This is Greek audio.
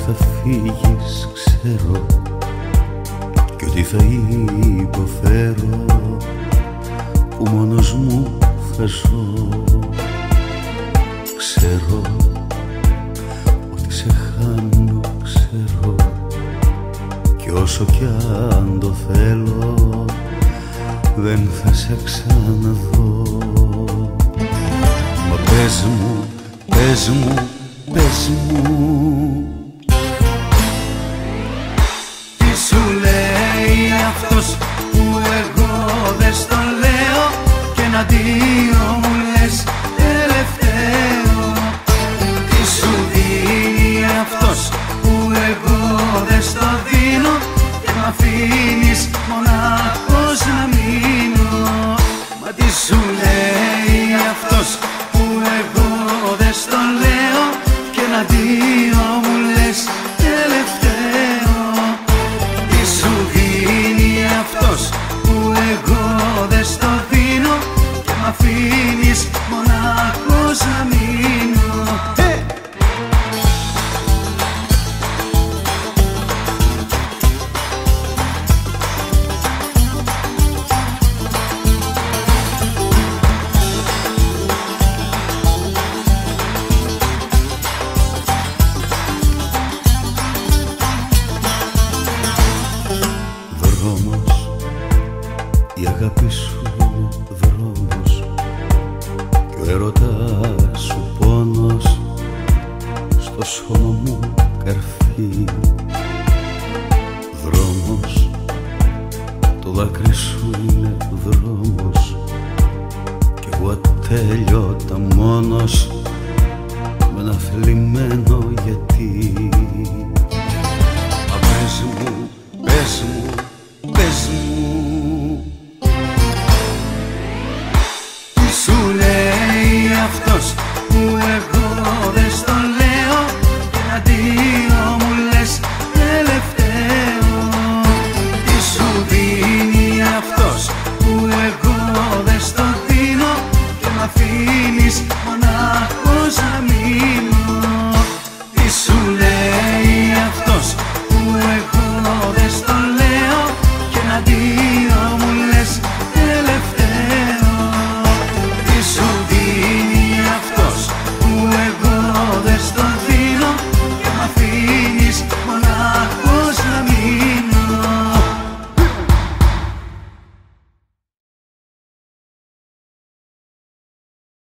θα φύγεις ξέρω κι ότι θα υποφέρω που μόνος μου θα ζω. Ξέρω ότι σε χάνω, ξέρω κι όσο κι αν το θέλω δεν θα σε ξαναδώ. Μα πες μου, πες μου, πες μου, τι σου λέει αυτός που εγώ δεν στο λέω και εναντίον μου λες τελευταίο. Τι σου δίνει αυτός που εγώ δεν στο δίνω και μ' αφήνεις μονάχος να μείνω. Μα τι σου λέει αυτός που εγώ δεν στο λέω και εναντίον μου λες τελευταίο. Τι σου δίνει αυτός που εγώ δεν στο δίνω και μ' αφήνεις μονάχος να μείνω. Η αγάπη σου είναι δρόμος κι ο έρωτας σου πόνος, στο σώμα μου καρφί. Δρόμος, το δάκρυ σου είναι δρόμος κι εγώ ατέλειωτα μόνος με ένα θλιμμένο γιατί. Μα πες μου, πες μου, πες μου, σου λέει αυτός που εγώ δεν στο λέω και εναντίον μου λες τελευταίο. Τι σου δίνει αυτός που εγώ δεν στο δίνω και μ' αφήνεις μονάχος να μείνω.